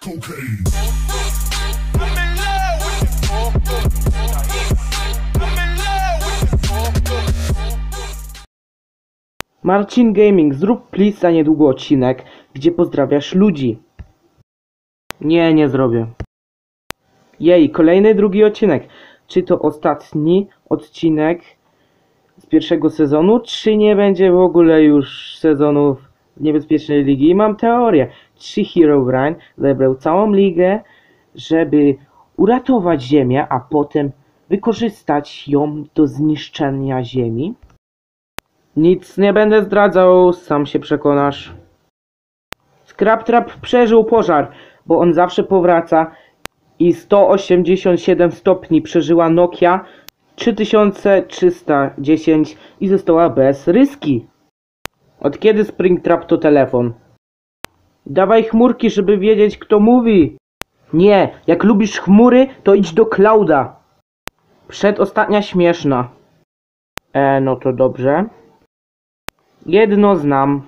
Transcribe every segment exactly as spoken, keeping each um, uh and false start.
Marcin Gaming, zrób please za niedługo odcinek, gdzie pozdrawiasz ludzi. Nie, nie zrobię. Jej, kolejny drugi odcinek. Czy to ostatni odcinek z pierwszego sezonu, czy nie będzie w ogóle już sezonów Niebezpiecznej Ligi? Mam teorię. Czy Herobrine zebrał całą ligę, żeby uratować Ziemię, a potem wykorzystać ją do zniszczenia Ziemi? Nic nie będę zdradzał, sam się przekonasz. Scraptrap przeżył pożar, bo on zawsze powraca i sto osiemdziesiąt siedem stopni przeżyła Nokia trzy tysiące trzysta dziesięć i została bez ryski. Od kiedy Springtrap to telefon? Dawaj chmurki, żeby wiedzieć, kto mówi. Nie, jak lubisz chmury, to idź do Clouda. Przedostatnia śmieszna. E, no to dobrze. Jedno znam.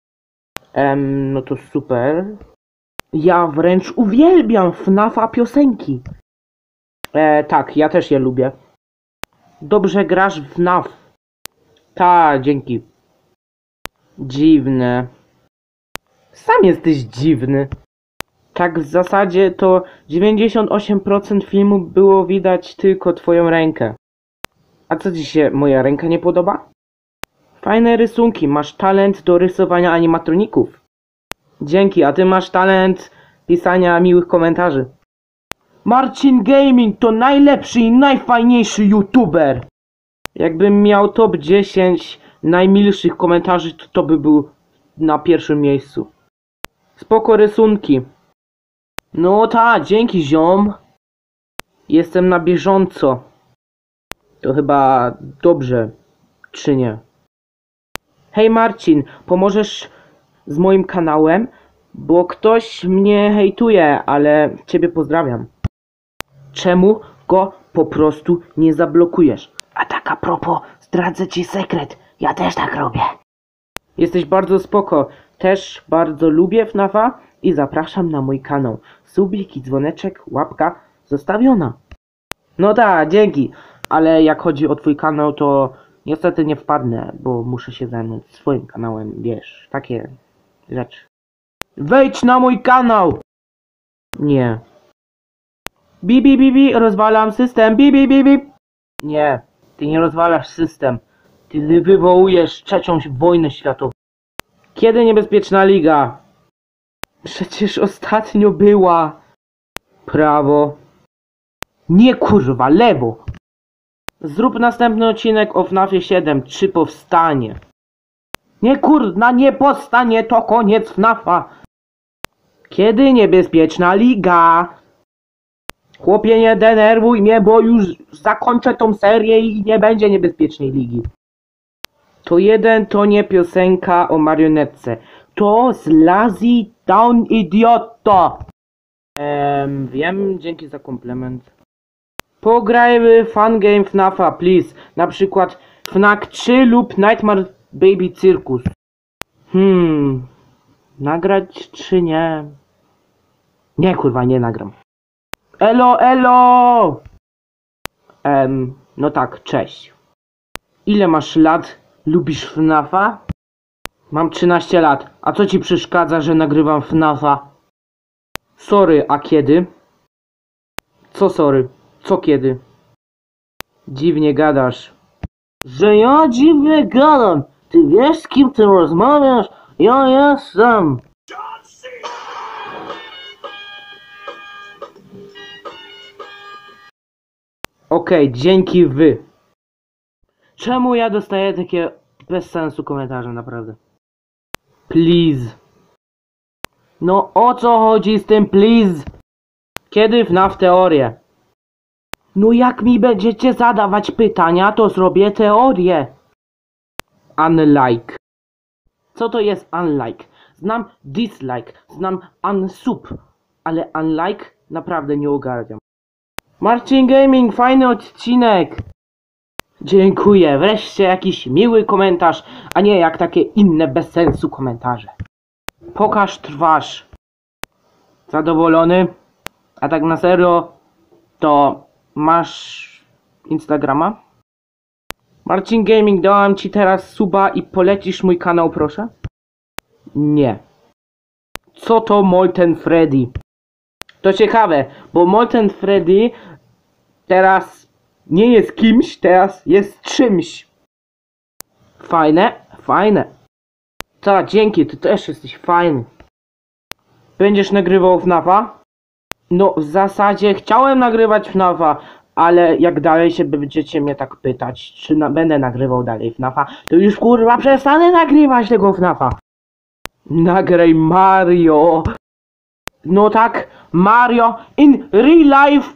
Em, no to super. Ja wręcz uwielbiam F NAF-a piosenki. E, tak, ja też je lubię. Dobrze grasz w F NAF. Ta, dzięki. Dziwne. Sam jesteś dziwny. Tak w zasadzie to dziewięćdziesiąt osiem procent filmu było widać tylko twoją rękę. A co ci się moja ręka nie podoba? Fajne rysunki, masz talent do rysowania animatroników. Dzięki, a ty masz talent pisania miłych komentarzy. Marcin Gaming to najlepszy i najfajniejszy youtuber. Jakbym miał top dziesięć najmilszych komentarzy, to to by był na pierwszym miejscu. Spoko rysunki. No ta, dzięki ziom. Jestem na bieżąco. To chyba dobrze, czy nie? Hej Marcin, pomożesz z moim kanałem? Bo ktoś mnie hejtuje, ale ciebie pozdrawiam. Czemu go po prostu nie zablokujesz? A tak a propos, zdradzę ci sekret. Ja też tak robię. Jesteś bardzo spoko. Też bardzo lubię F NAF-a i zapraszam na mój kanał. Subik i dzwoneczek, łapka zostawiona. No tak, dzięki. Ale jak chodzi o twój kanał, to niestety nie wpadnę, bo muszę się zająć swoim kanałem, wiesz, takie rzeczy. Wejdź na mój kanał! Nie. Bi bi bi bi, rozwalam system, bi bi bi bi. Nie, ty nie rozwalasz system. Ty wywołujesz trzecią wojnę światową. Kiedy Niebezpieczna Liga? Przecież ostatnio była. Prawo. Nie kurwa, lewo. Zrób następny odcinek o F NAF-ie siedem, czy powstanie. Nie kurna, nie powstanie, to koniec F NAF-a. Kiedy Niebezpieczna Liga? Chłopie, nie denerwuj mnie, bo już zakończę tą serię i nie będzie Niebezpiecznej Ligi. To jeden to nie piosenka o marionetce. To z Lazy Town, idioto. Ehm, wiem, dzięki za komplement. Pograjmy fun game F NAF-a, please. Na przykład F NAF trzy lub Nightmare Baby Circus. Hmm. Nagrać czy nie? Nie kurwa, nie nagram. Elo, elo! Ehm, no tak, cześć. Ile masz lat? Lubisz F NAF-a? Mam trzynaście lat. A co ci przeszkadza, że nagrywam F NAF-a? Sorry, a kiedy? Co sorry? Co kiedy? Dziwnie gadasz. Że ja dziwnie gadam. Ty wiesz, z kim ty rozmawiasz? Ja jestem. Okej, okay, dzięki wy. Czemu ja dostaję takie bez sensu komentarze, naprawdę? Please. No o co chodzi z tym please? Kiedy F NAF teorię? No jak mi będziecie zadawać pytania, to zrobię teorię. Unlike. Co to jest unlike? Znam dislike, znam unsub, ale unlike naprawdę nie ogarniam. Marcin Gaming, fajny odcinek. Dziękuję, wreszcie jakiś miły komentarz, a nie jak takie inne bez sensu komentarze. Pokaż twarz. Zadowolony? A tak na serio, to masz Instagrama? Marcin Gaming, dałam ci teraz suba i polecisz mój kanał, proszę? Nie. Co to Molten Freddy? To ciekawe, bo Molten Freddy teraz nie jest kimś, teraz jest czymś. Fajne, fajne. Tak, dzięki, ty też jesteś fajny. Będziesz nagrywał F NAFa? No, w zasadzie chciałem nagrywać F NAFa, ale jak dalej się będziecie mnie tak pytać, czy na będę nagrywał dalej F NAFa, to już kurwa przestanę nagrywać tego F NAFa. Nagraj Mario. No tak, Mario in real life.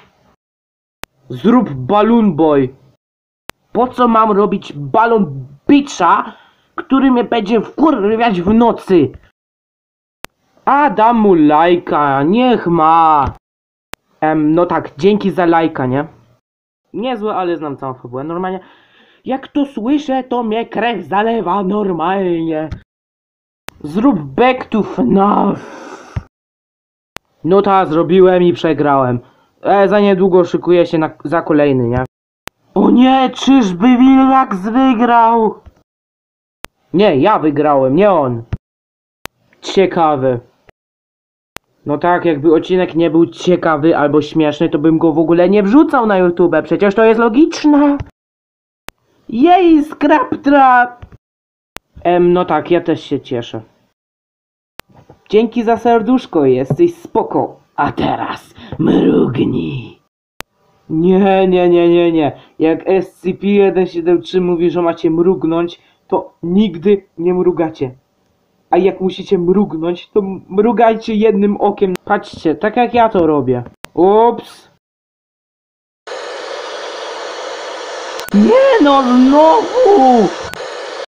Zrób Balloon Boy. Po co mam robić balon bitcha, który mnie będzie wkurwiać w nocy? A dam mu lajka, niech ma. Em, no tak, dzięki za lajka, nie? Niezłe, ale znam całą fabułę. Normalnie, jak to słyszę, to mnie krew zalewa normalnie. Zrób back to F NAF. No ta, zrobiłem i przegrałem. E, za niedługo szykuję się na, za kolejny, nie? O nie, czyżby Williaks wygrał? Nie, ja wygrałem, nie on. Ciekawy. No tak, jakby odcinek nie był ciekawy albo śmieszny, to bym go w ogóle nie wrzucał na YouTube. Przecież to jest logiczne. Jej, scrap trap! Em, no tak, ja też się cieszę. Dzięki za serduszko, jesteś spoko. A teraz mrugnij. Nie, nie, nie, nie, nie. Jak S C P jeden siedem trzy mówi, że macie mrugnąć, to nigdy nie mrugacie. A jak musicie mrugnąć, to mrugajcie jednym okiem. Patrzcie, tak jak ja to robię. Ups. Nie no, znowu!